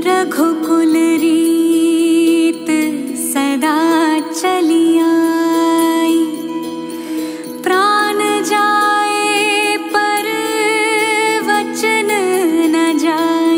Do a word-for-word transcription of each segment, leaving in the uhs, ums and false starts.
रघुकुल रीत सदा चली आई, प्राण जाए पर वचन न जाई।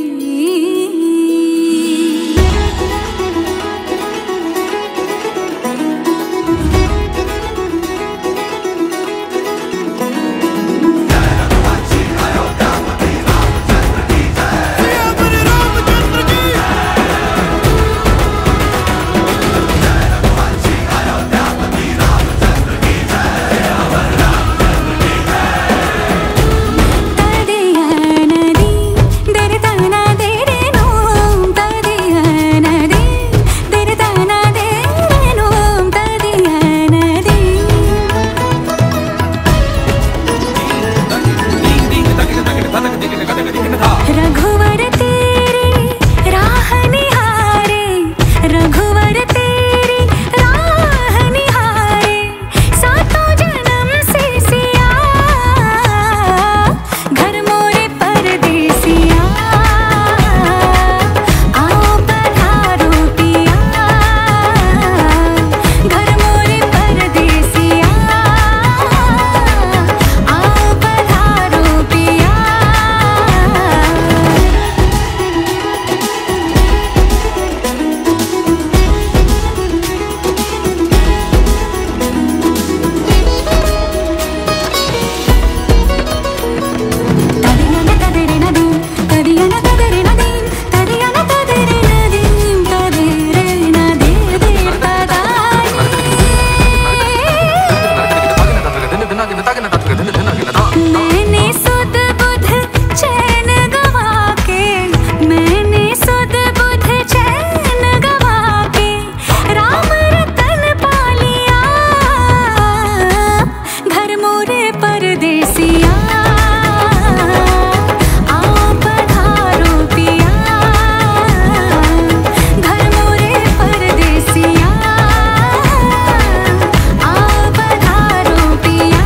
रघुवर तेरी राह निहारे, रघुवर तेरी राह निहारे, सातों जन्म से सिया, घर मोरे परदेसिया, आओ पधारो पिया, घर मोरे परदेसिया, आओ पधारो पिया। मैंने सुध बुध चैन गवा के, मैंने सुध बुध चैन गवा के, राम रतन पा लिया, घर मोरे परदेसिया, आओ पधारो पिया, घर मोरे परदेसिया, आओ पधारो पिया।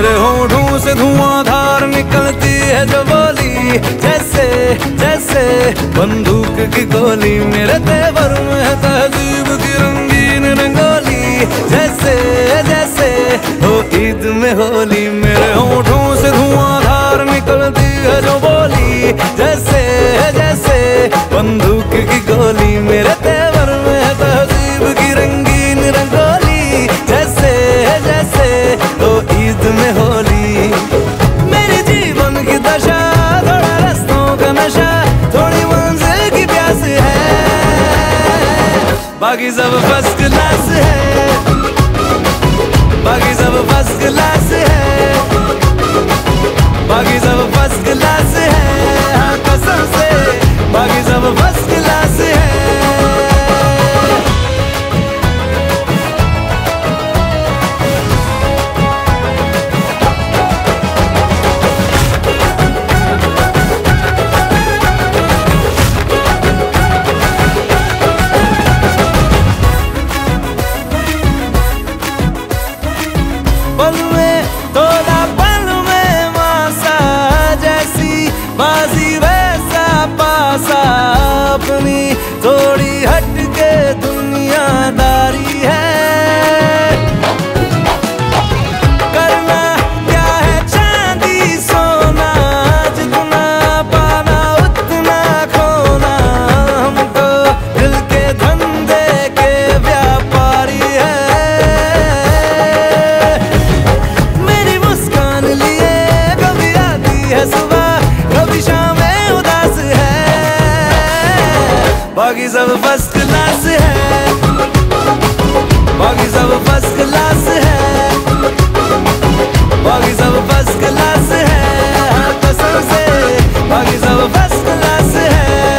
मेरे होठों से धुआंधार निकलती है जो बोली, जैसे जैसे बंदूक की गोली। मेरे तेवर में है तहजीब की रंगीन रंगोली, जैसे जैसे हो ईद में होली। मेरे होठों से धुआंधार निकलती है जो बोली, जैसे जैसे बंदूक की गोली। मेरे तेवर में है तहजीब की रंगीन रंगोली, जैसे जैसे हो ईद में होली। मेरे जीवन की दशा थोड़ा रस्तों का नशा, थोड़ी मंजिल की प्यास है, बाकी सब फर्स्ट क्लास है, बाकी सब फर्स्ट क्लास है, बाकी सब फर्स्ट क्लास है। हाँ कसम से बाकी सब फर्स्ट क्लास है। पल में तोला पल में मासा, जैसी बाजी वैसा पासा। अपनी थोड़ी हटके दुनियादारी है, करना क्या है चांदी सोना, जितना पाना उतना खोना। हम तो दिल के धंधे के व्यापारी है, मेरी मुस्कान लिए कभी आती है सुबह, कभी शाम में उदास है, बाकी सब फर्स्ट क्लास है, बाकी सब फर्स्ट क्लास है, बाकी सब फर्स्ट क्लास है। हाँ कसम से बाकी सब फर्स्ट क्लास है।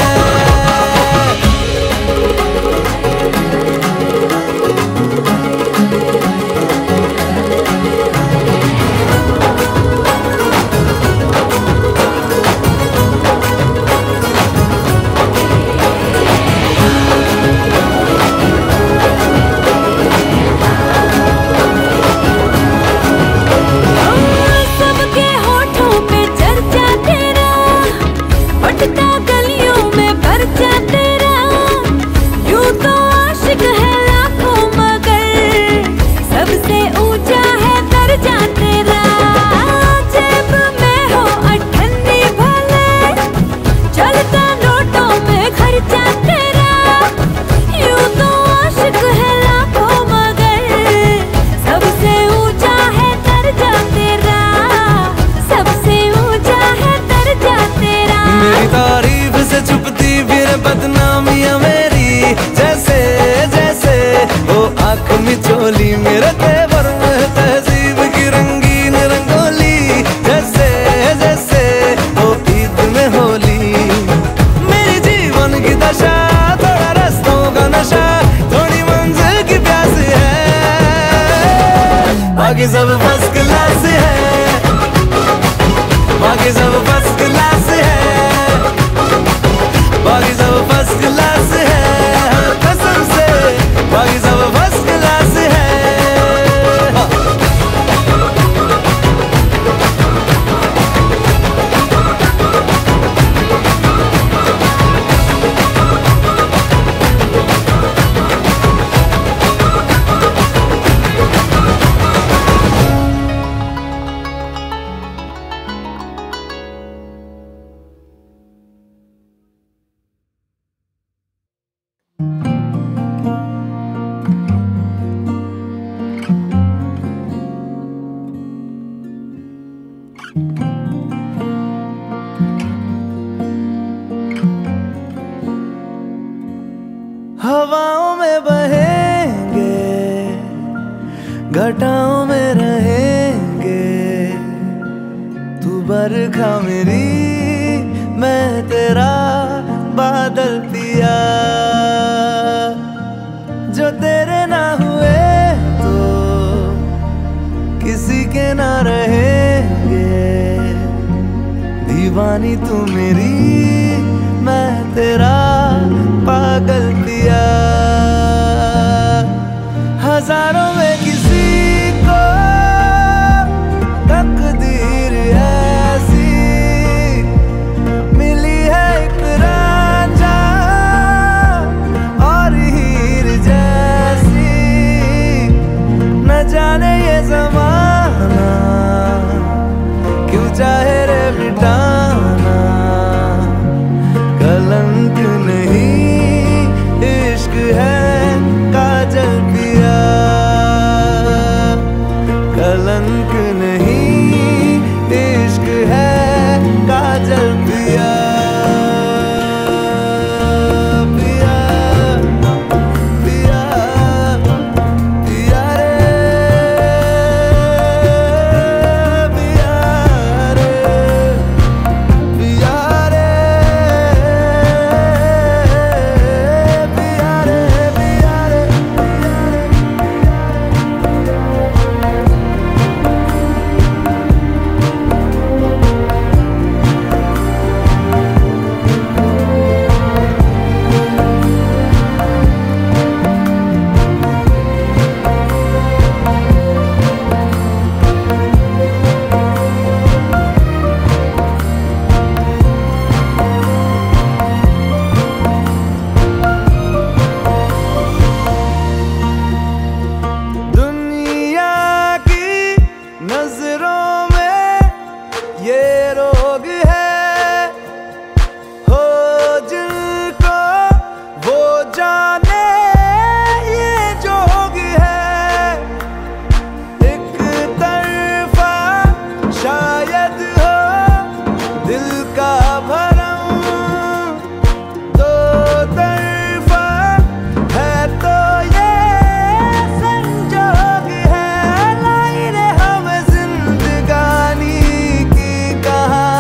सबके होठों पे चर्चा तेरा, भटका गलियों में परचा तेरा। यूं तो आशिक है लाखों मगर सबसे ऊंचा है दर्जा तेरा। जेब में हो अठन्नी भले, चलता नोटों में खर्चा तेरा। यूं तो आशिक है लाखों मगर सबसे ऊंचा है दर्जा तेरा, सबसे ऊंचा है दर्जा तेरा। मेरी तारीफ से छुपती फिर बदनामियां मेरी, जैसे जैसे वो आंख मिचोली। मेरे तेवर में तहजीब की रंगीन रंगोली, जैसे जैसे वो ईद में होली। मेरी जीवन की दशा थोड़ा रस्तों का नशा, थोड़ी मंजिल की प्यास है, बाकी सब फर्स्ट क्लास है, बाकी सब फर्स्ट क्लास है, बाकी सब फर्स्ट क्लास है। हाँ कसम से बाकी सब फर्स्ट क्लास है। हवाओं में बहेंगे, घटाओं में रहेंगे। तू बरखा मेरी, मैं तेरा बादल पिया। जो तेरे ना हुए तो किसी के ना रहेंगे। दीवानी तू मेरी, मैं तेरा पागल पिया। हजारों में किसी को नजरों में ये रोग है, हो जिनको वो जाने ये जोग है। एक तरफा शायद हो दिल का भरम, दो तरफा है तो ये संजोग है। लाई रे हम जिंदगानी की कहानी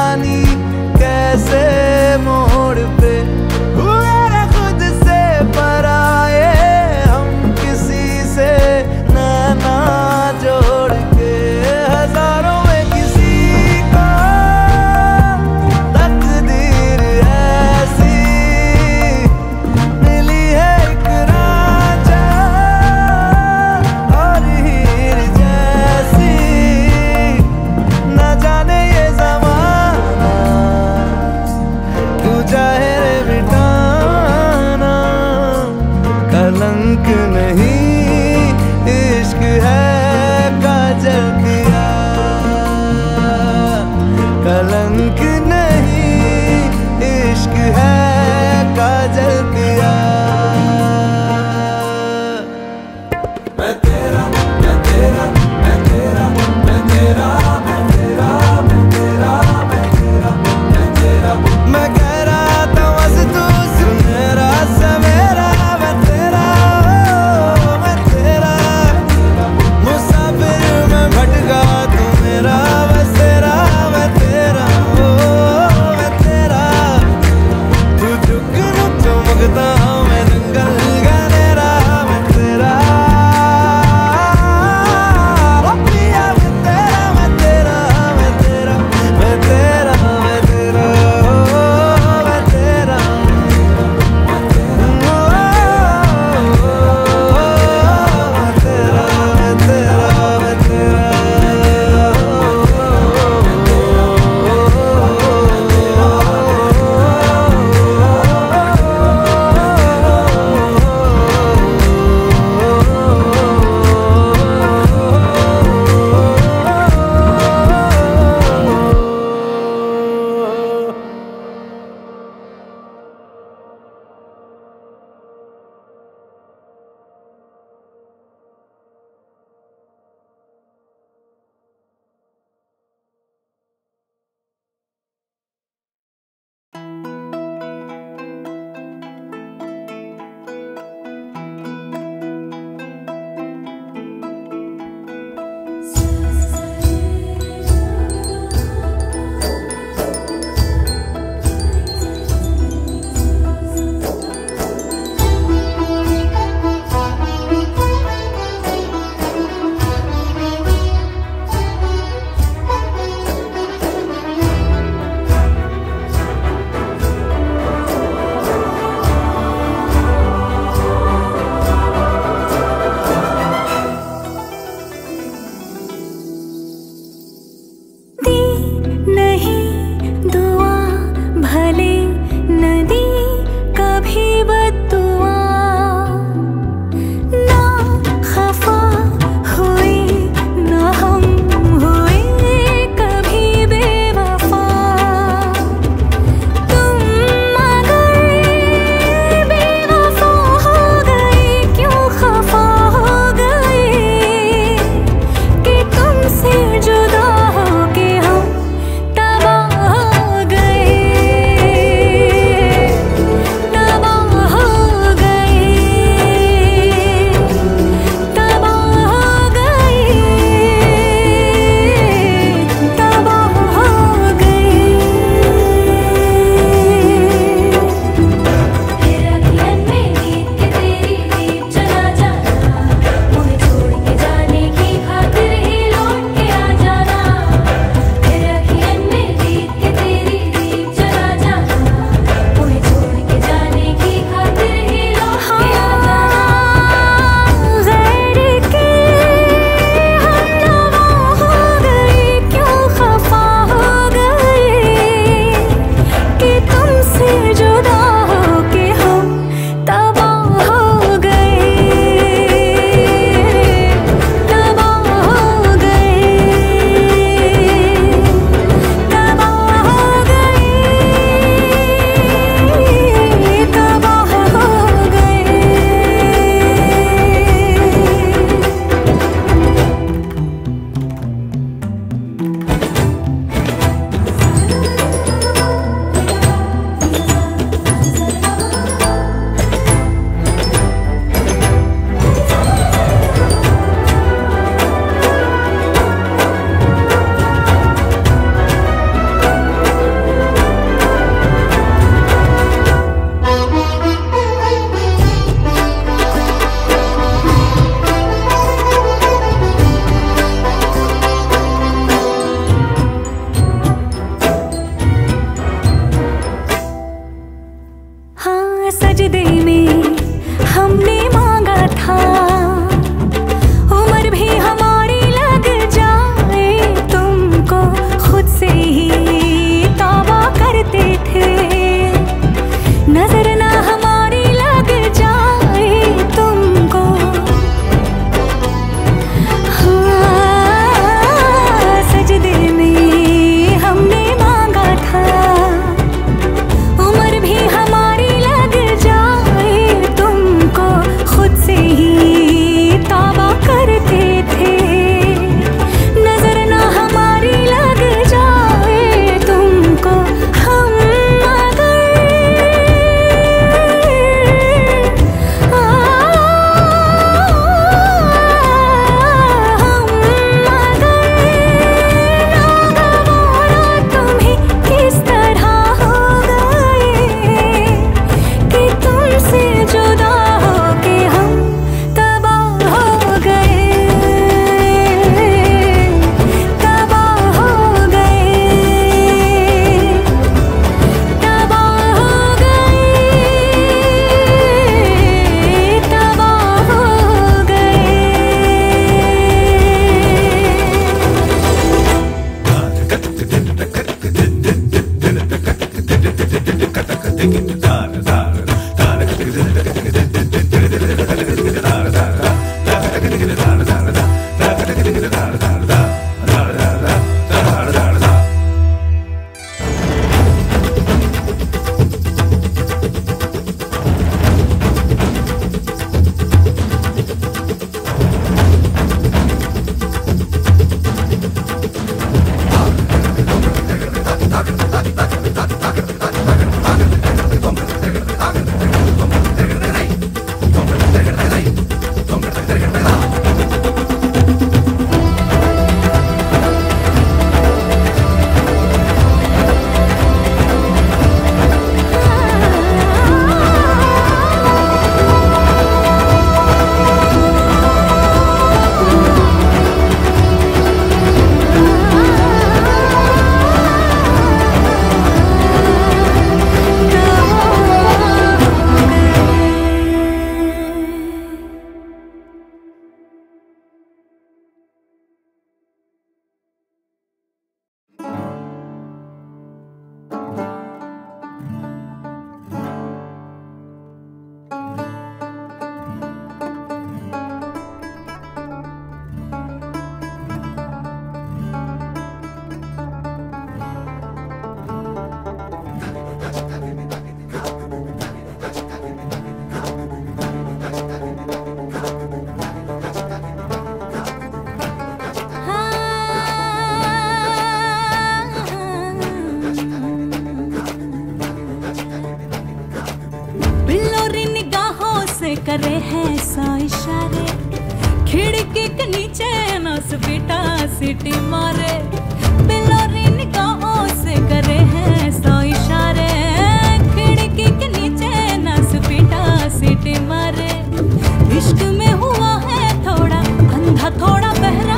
करे हैं सौ इशारे, खिड़की के नीचे नस बेटा सीटी मारे, बिलोरी निगाहों से करे हैं सौ इशारे, खिड़की के नीचे नस बेटा सीटी मारे। इश्क में हुआ है थोड़ा अंधा थोड़ा बहरा,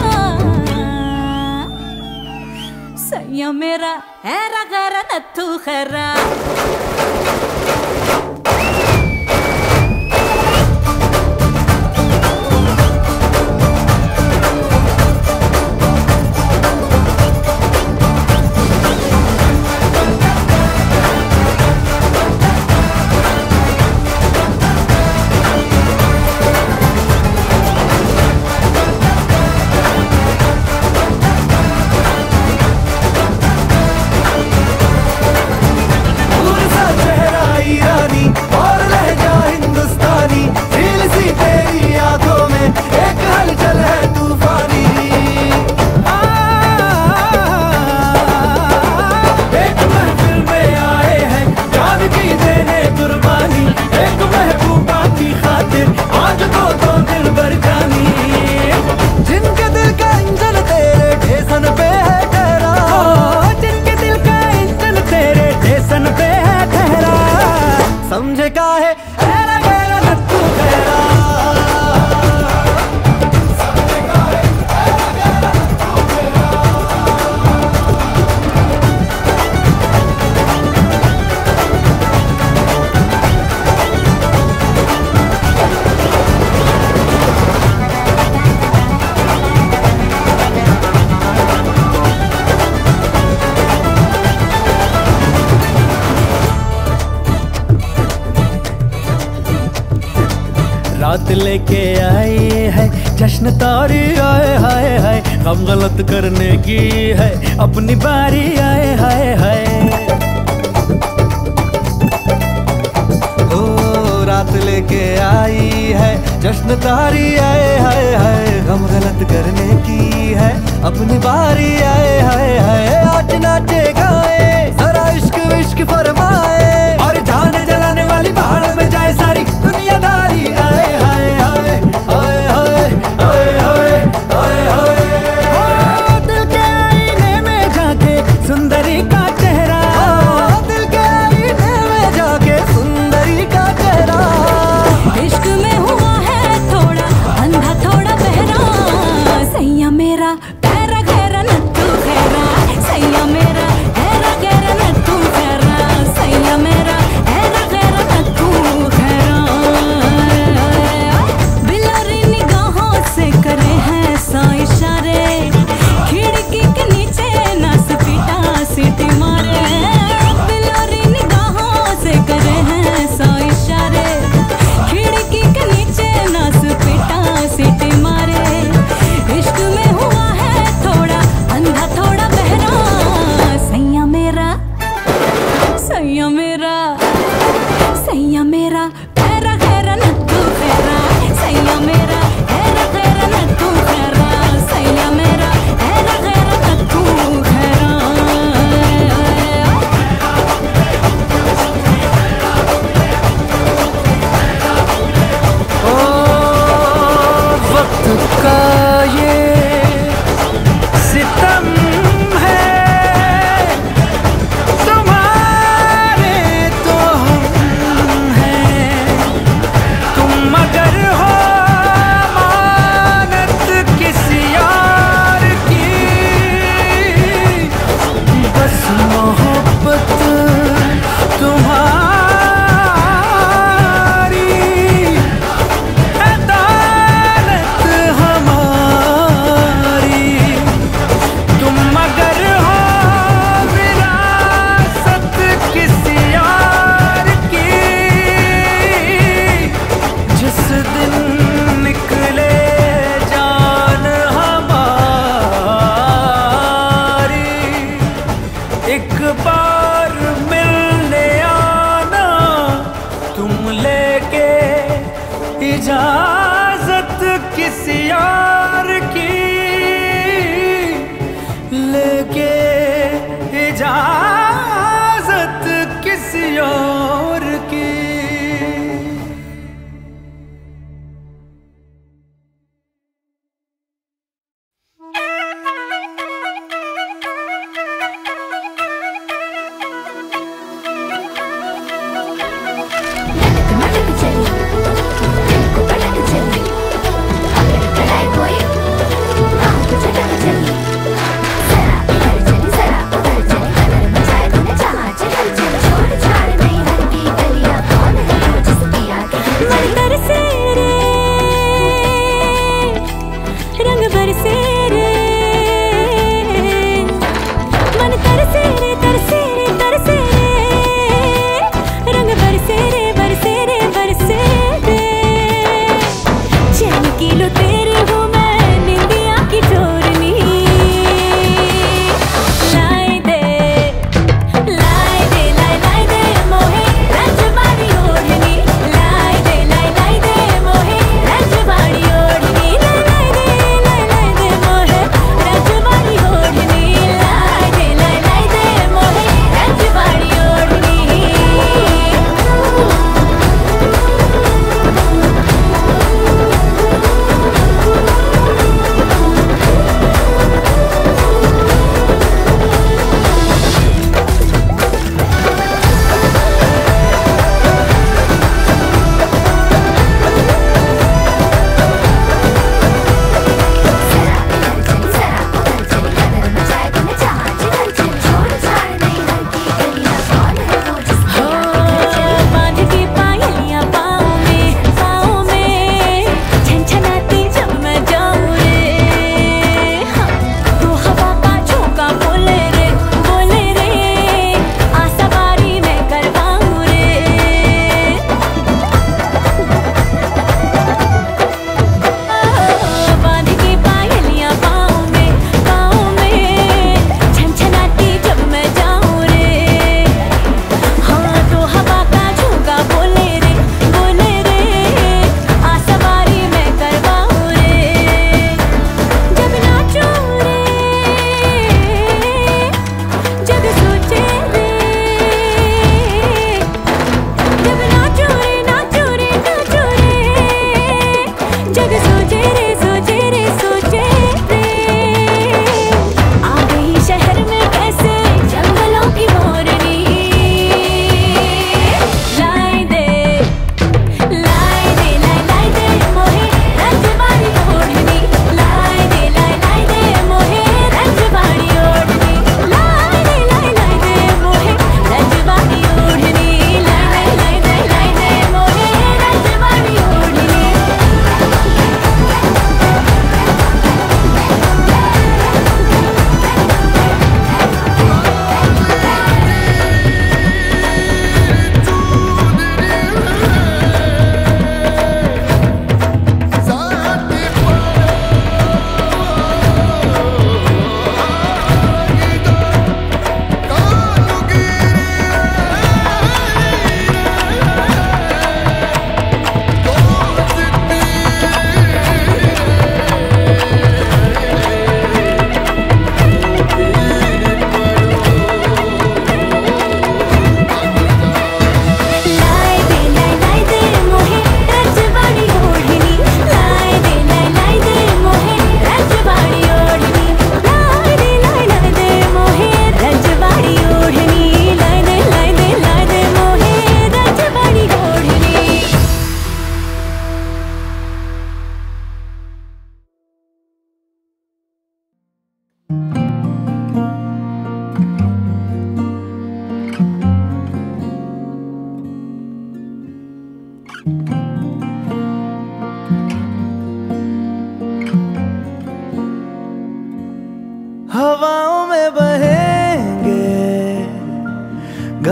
सैया मेरा हैरा गैरा नत्थू खैरा। समझे का है हैरा गैरा नत्थू खैरा। रात लेके आई है जश्न तारी आए हाय हाय, हम गलत करने की है अपनी बारी आए हाय हाय। ओ रात लेके आई है जश्न तारी आए हाय हाय, हम गलत करने की है अपनी बारी आए हाय हाय। आज नाचे गाए जरा इश्क विश्क फरमाए, और जान जलाने वाली पहाड़ में जाए सारी दुनियादारी आए हाय हाय हाय हाय हाय हाय हाय हाय। दिल के आईने में जाके सुंदरी का चेहरा, दिल के आईने में जाके सुंदरी का चेहरा। इश्क में हुआ है थोड़ा अंधा थोड़ा बहरा, सैया मेरा हैरा गैरा नत्थू खैरा, सैया मेरा हैरा गैरा नत्थू खैरा, सैया मेरा हैरा गैरा नत्थू खैरा। बिलोरी निगाहों से करे हैं सौ इशारे, खिड़की के नीचे नस पीटा सीटी मारे, बिलोरी निगाहों से करे हैं सौ इशारे, खिड़की के नीचे नस पीटा सीटी मारे। इश्क में हुआ है थोड़ा अंधा थोड़ा बहरा, सैया मेरा सैया मेरा सैया मेरा हैरा गैरा नत्थू खैरा, सैया मेरा हैरा गैरा नत्थू खैरा, सैया मेरा हैरा गैरा नत्थू खैरा। ओ वक्त का ये सितम है, तुम्हारे तो हम हैं, तुम मगर हो मानत किसी और की, बस मोहब्बत तुम्हारी अदालत हमारी, तुम मगर हो विरासत किसी और की, जिस दिन निकले जान हमारी, एक बार मिलने आना तुम लेके इजाजत किसी और की, लेके इजाजत किसी और की।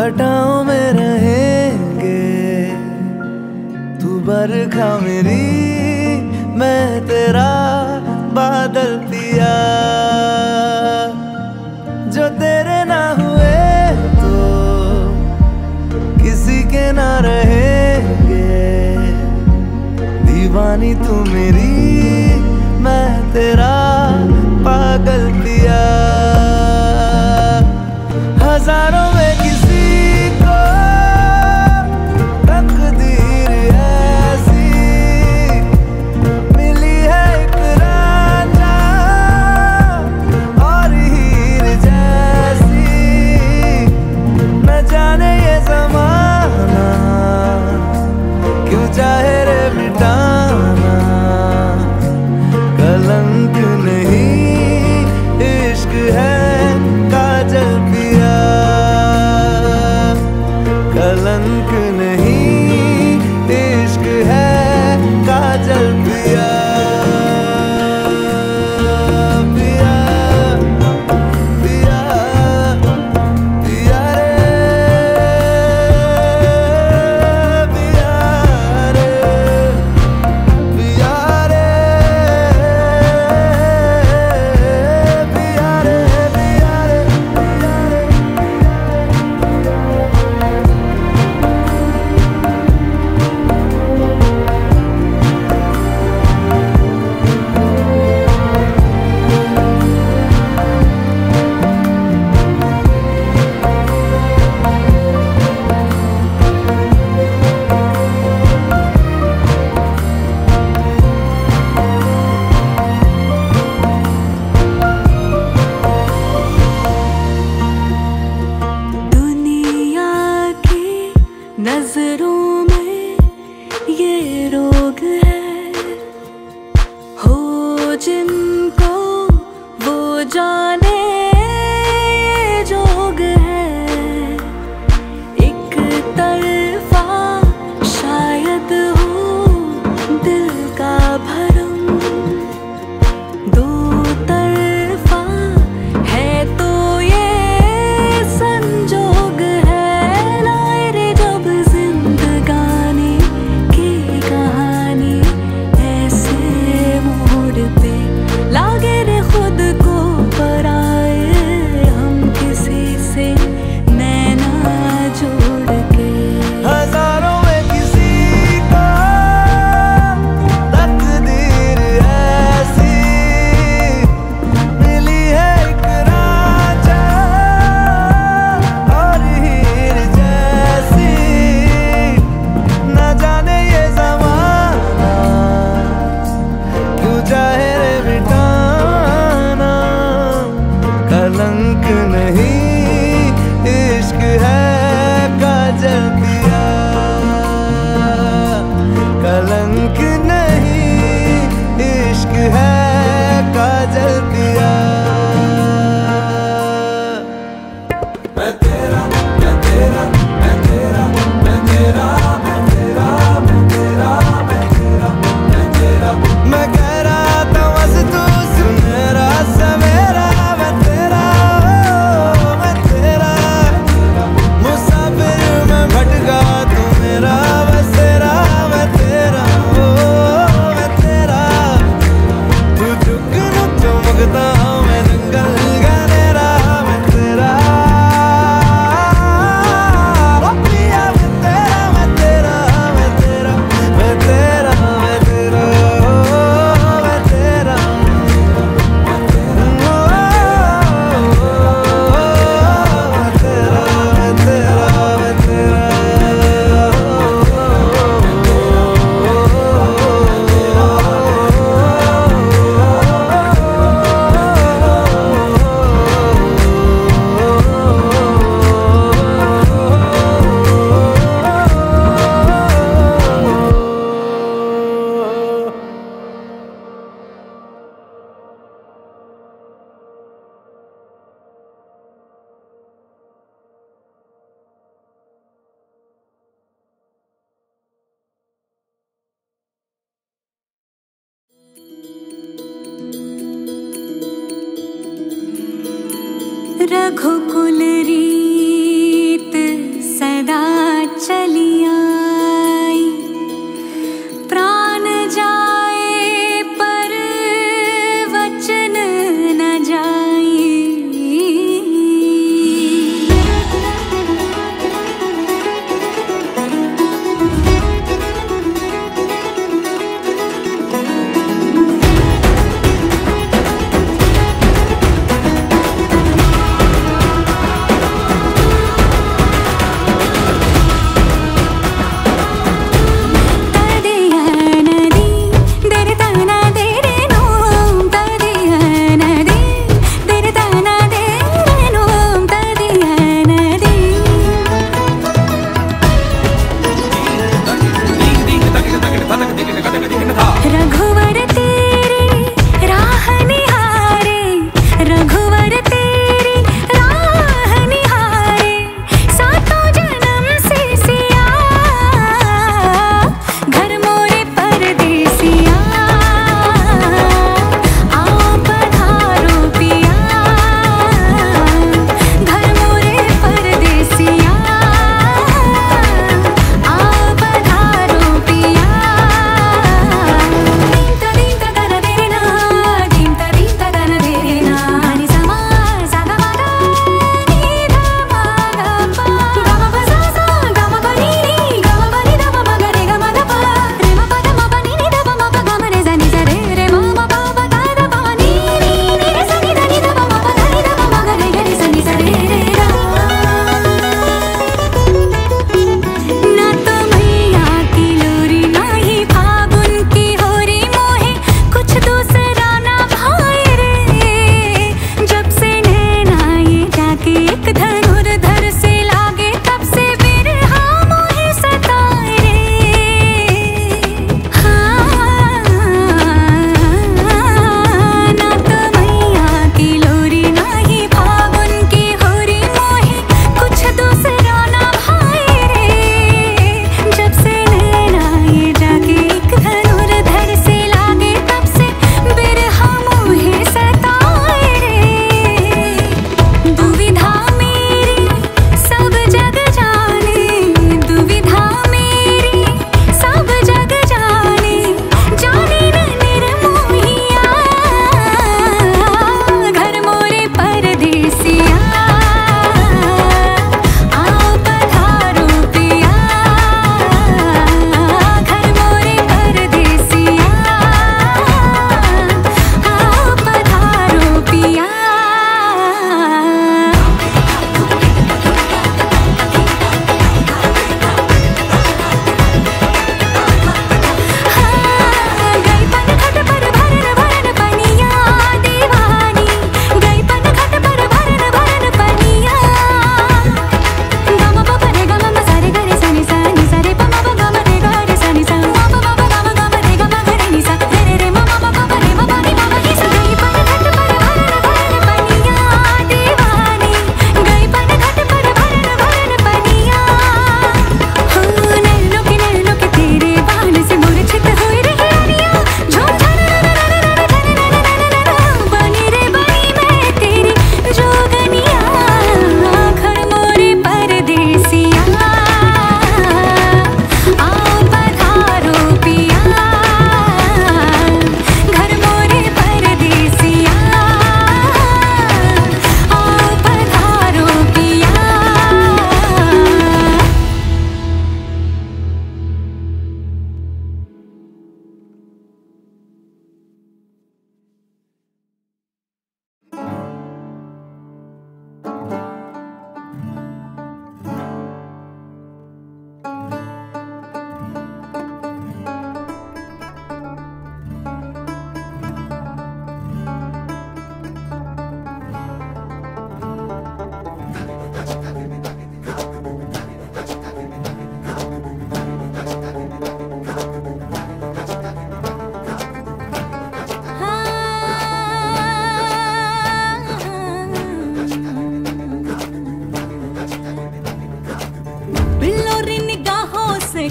घटाओं में रहेंगे, तू बरखा मेरी मैं तेरा बादल पिया। जो तेरे ना हुए तो किसी के ना रहेंगे, दीवानी तू मेरी मैं तेरा पागल पिया। हजारों में किसी को तकदीर ऐसी मिली है, एक राजा और हीर जैसी। न जाने ये ज़माना क्यों चाहे रे मिटाना, कलंक नहीं इश्क है काजल पिया। कलंक नहीं इश्क है काजल पिया। पिया पिया पिया रे पिया रे पिया रे पिया रे पिया रे। दुनिया की नजरों में ये रोग है, हो जिनको वो जाने ये जोग है। एक तरफा शायद हो दिल का भरम, दो तरफा है तो ये संजोग है। लाए रे जब जिंदगानी की कहानी ऐसे मोड़ पे, लागे रे खुद को पराए हम किसी से नैना जोड़ के। हजारों में किसी को तकदीर ऐसी मिली है, एक राजा और हीर जैसी। न जाने ये ज़माना क्यों चाहे रे मिटाना, कलंक नहीं इश्क है काजल पिया। कलंक नहीं इश्क है काजल पिया। मैं तेरा मैं तेरा मैं तेरा मैं तेरा मैं तेरा मैं तेरा मैं तेरा मैं तेरा। मैं कह रहा था बस तू सुन रहा सवेरा। मैं तेरा मैं तेरा मुसाफिर मैं भटका तू मेरा बसेरा। मैं तेरा ओ मैं तेरा, तू जुगनू चमकता मैं जंगल गनेरा। मैं तेरा ओ पिया मैं तेरा मैं तेरा मैं तेरा मैं तेरा मैं तेरा ओ मैं तेरा मैं तेरा ओ मैं तेरा मैं तेरा मैं तेरा। रघुकुल रीत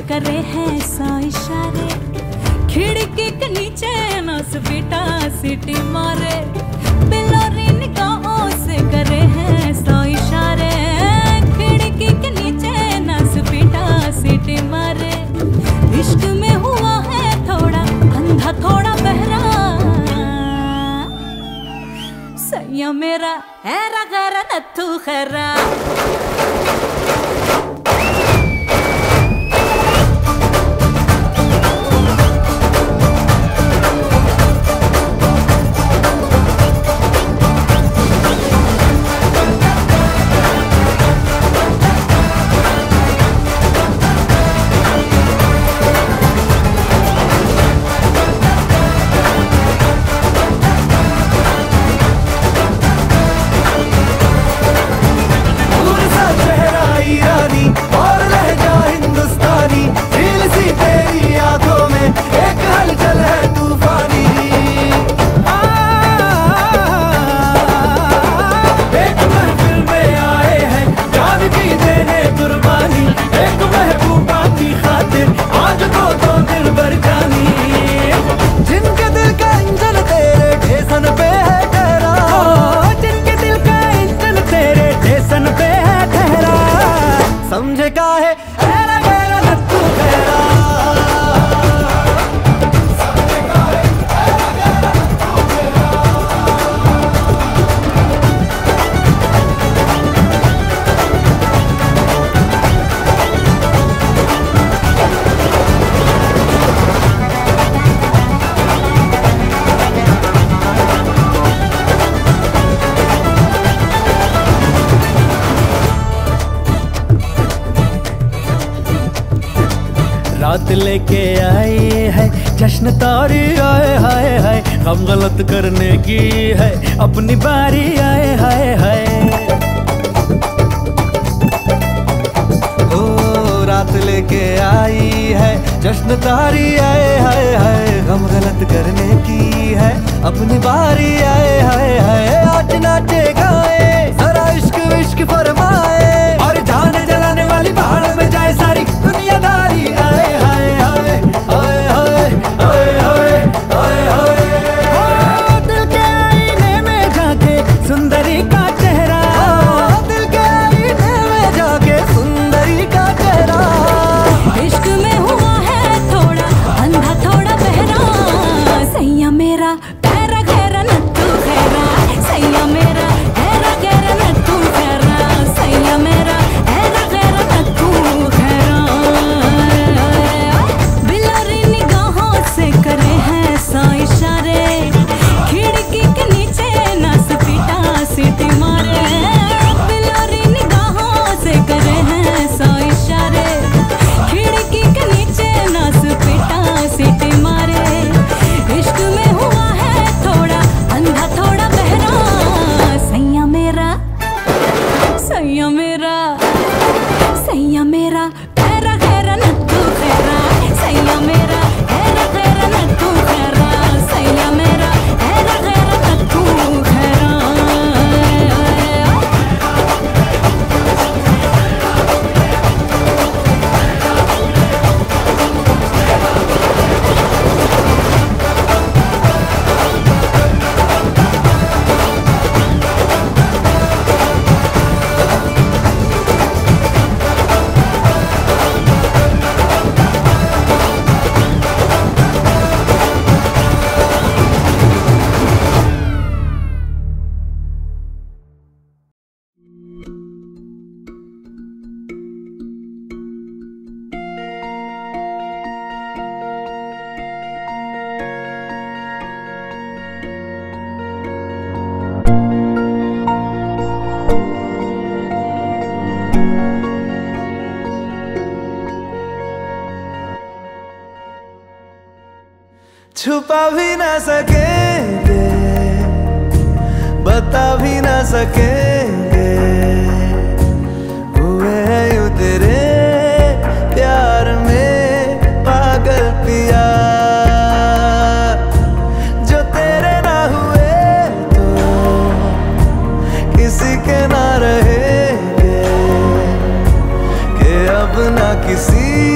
करे हैं सौ इशारे, खिड़की के नीचे नस बेटा सीटी मारे, बिलोरी निगाहों से करे हैं सौ इशारे, खिड़की के नीचे नस बेटा सीटी मारे। इश्क में हुआ है थोड़ा अंधा थोड़ा बहरा, सैया मेरा हैरा गैरा नत्थू खैरा। समझे का है हैरा गैरा नत्थू खैरा, समझे का है हैरा गैरा नत्थू खैरा। रात लेके आई है जश्न तारी आए हाय हाय, हम गलत करने की है अपनी बारी आए हाय हाय। ओ रात लेके आई है जश्न तारी आए हाय हाय, हम गलत करने की है अपनी बारी आए हाय हाय। आज नाचे गाए जरा इश्क विश्क फरमाए, और जाने जलाने वाली पहाड़ में जाए सारी दुनियादारी आए हाय हाय हाय हाय हाय हाय हाय हाय। दिल के आईने में जाके सुंदरी का चेहरा, दिल के आईने में जाके सुंदरी का चेहरा। इश्क में हुआ है थोड़ा अंधा थोड़ा बहरा, सैया मेरा हैरा गैरा नत्थू खैरा, सैया मेरा हैरा गैरा नत्थू खैरा, सैया मेरा हैरा गैरा नत्थू खैरा। बिलोरी निगाहों से करे हैं सौ इशारे, खिड़की के नीचे नस पीटा सीटी मारे, बिलोरी निगाहों से करे हैं सौ इशारे, खिड़की के नीचे नस पीटा सीटी मारे। इश्क में हुआ है थोड़ा अंधा थोड़ा बहरा, सैया मेरा सैया मेरा सैया मेरा हैरा गैरा नत्थू खैरा, सैया मेरा हैरा गैरा नत्थू खैरा, सैया मेरा हैरा गैरा नत्थू खैरा। छुपा भी ना सकेंगे, बता भी ना सकेंगे, हुए हैं यूं तेरे प्यार में पागल पिया। जो तेरे ना हुए तो किसी के ना रहेंगे, कि अब ना किसी